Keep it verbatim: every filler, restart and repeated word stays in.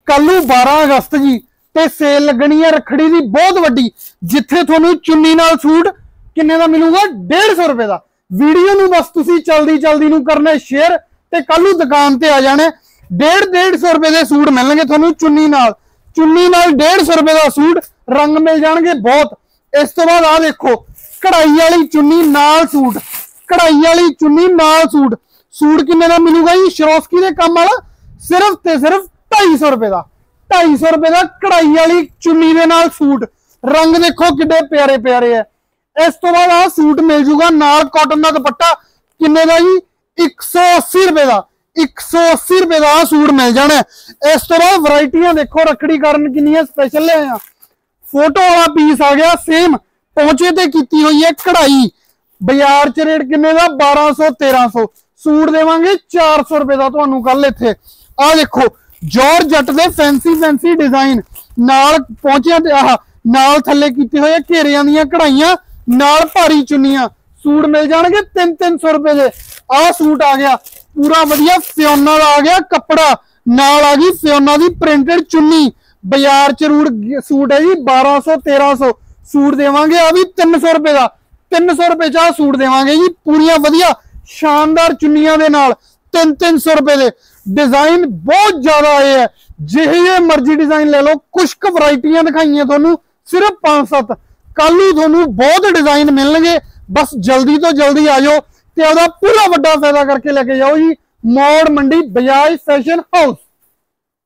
कल बारह अगस्त जी ते सेल लगनी है रखड़ी की बहुत वड्डी, जिथे थोनू चुन्नी नाल सूट किन्ने दा मिलूगा डेढ़ सौ रुपए का। वीडियो नू बस तुसी जल्दी जल्दी नू करना शेयर ते कल दुकान ते आ जाने। डेढ़ डेढ़ सौ रुपए के सूट मिलणगे थोनू चुन्नी नाल, चुन्नी नाल डेढ़ सौ रुपए का सूट, रंग मिल जाएंगे बहुत। इस तो बाद आ देखो कढ़ाई वाली चुन्नी नाल सूट, कढ़ाई वाली चुन्नी नाल सूट, सूट किन्ने दा मिलूगा जी शरोस्की के काम वाला सिर्फ ते सिर्फ ढाई सौ रुपए का। ढाई सौ रुपए का कढ़ाई वाली चुन्नी दे नाल सूट, रंग देखो किड्डे प्यारे प्यारे है। इस तो बाद आ सूट मिल जूगा नाल कॉटन का दुपट्टा, किन्ने का जी एक सौ अस्सी रुपए का, एक सौ अस्सी रुपए का सूट मिल जाना है। इस तो बाद वरायटियां देखो रखड़ी कारण कितनी स्पेशल ले आया। फोटो वाला पीस आ गया सेम पहुंचे ते कीती हुई है कढ़ाई, बाजार च रेट किन्ने का बारह सौ तेरह सौ, सूट देवांगे चार सौ रुपए का तुहानू कल इत्थे। आ देखो जॉर्ज जट दे फैंसी फैंसी डिजाइन नाल पहुंचे ते आह नाल थल्ले कीते हुए घेरियां दियां कढ़ाइयां नाल भारी चुन्नियां, सूट मिल जाएंगे तीन तीन सौ रुपए के। आ सूट आ गया पूरा वधिया फियोना का आ गया कपड़ा, नाल आ गई फियोना की प्रिंटेड चुन्नी, बाजार च रूट सूट है जी बारह सौ तेरह सौ, सूट देवांगे आ भी तीन सौ रुपए का। तीन सौ रुपए च सूट देवांगे जी पूरिया वधिया शानदार चुन्नियां दे नाल तीन तीन सौ रुपए के। डिजाइन बहुत ज्यादा आए है, जिहे मर्जी डिजाइन ले लो, कुछ क वरायटियां दिखाई थोनू सिर्फ पांच सत्त, कल थोनू बहुत डिजाइन मिलणगे। बस जल्दी तो जल्दी आ जाओ ते पूरा वड्डा फायदा करके लेके जाओ जी। Maur Mandi Bajaj fashion house.